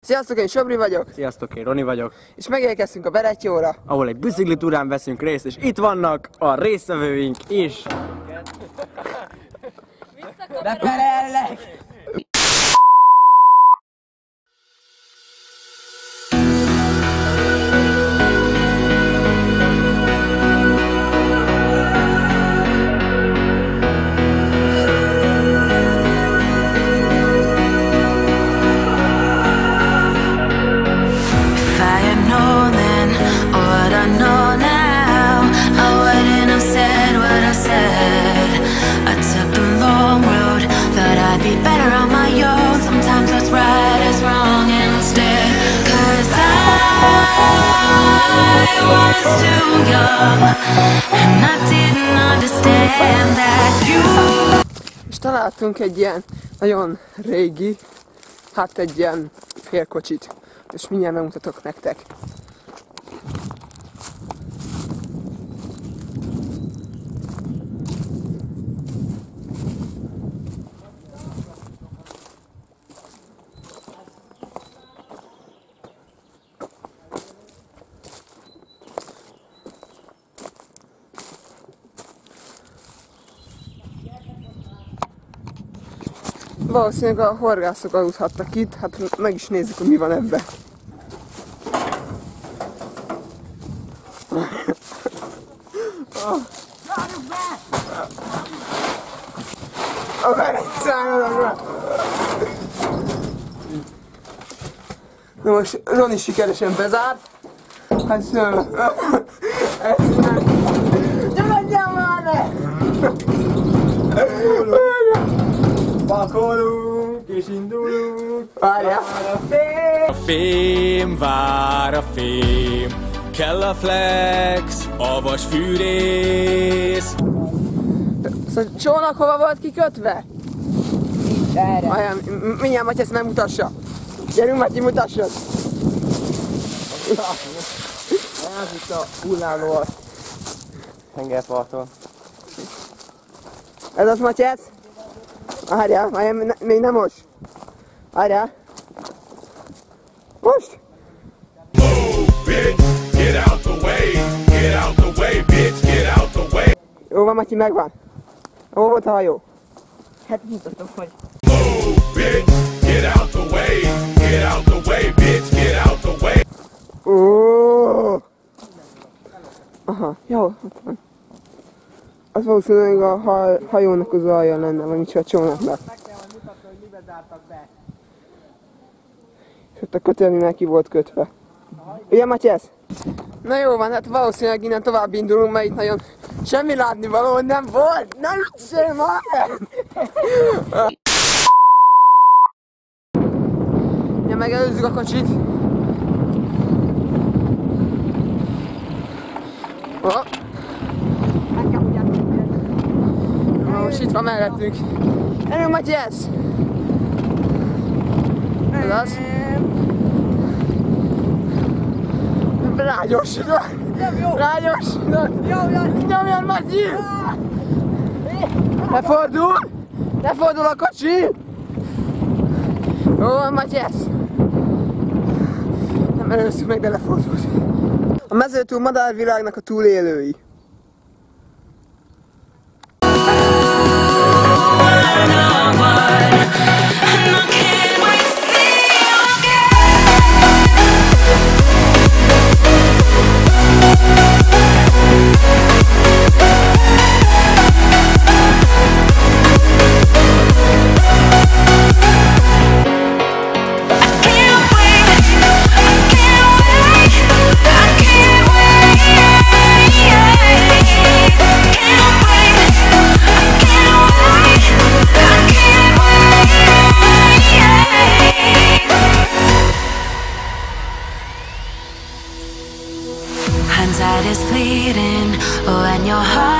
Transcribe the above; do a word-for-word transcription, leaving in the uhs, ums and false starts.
Sziasztok, én Sobri vagyok. Sziasztok, én Roni vagyok. És megérkeztünk a Berettyóra, ahol egy bicikli túrán veszünk részt, és itt vannak a résztvevőink is. Beperellek! És találtunk egy ilyen nagyon régi, hát egy ilyen félkocsit, és mindjárt megmutatok nektek. Valószínűleg a horgászok aludhattak itt, hát meg is nézzük, hogy mi van ebben. Na most Roni sikeresen bezárt. Hát szöm. Nyugodjál már! Pakolunk és indulunk. Várjál! A fém, vár a fém, kell a flex, a vasfűrész. Szóval csónak hova volt kikötve? Itt erre. Aján, mindjárt Matyi ezt megmutassa. Gyerünk Matyi, mutassad! Ez itt a hullámló a tengerparton. Ez az Matyi ez? Várjál, várjál, még nem most. Várjál. Most? Jó van, Matyi, megvan. Hol volt a hajó? Hát nyitottam, hogy... Ó. Aha, jó, ott van. Az valószínűleg a haj, hajónak az alja lenne, vagy micsoda, a csónaknak. Meg kell majd mutatni, hogy mibe zártak be. És ott a kötelmivel ki volt kötve. Ugye, Matyász? Na jó van, hát valószínűleg innen tovább indulunk, mert itt nagyon semmi látnivaló nem volt. Nem viccelj már! Ja, megelőzzük a kocsit. Oh. Most itt van mellettünk. Gyerünk, Matyász! Ez az. Rágyorsodott! Rágyorsodott! Nyomjad, Matyi! Lefordul! Lefordul a kocsi! Jó van, Matyász! Nem először meg, de lefordult. A mezőtúr madárvilágnak a túlélői. Hindsight is fleeting when your heart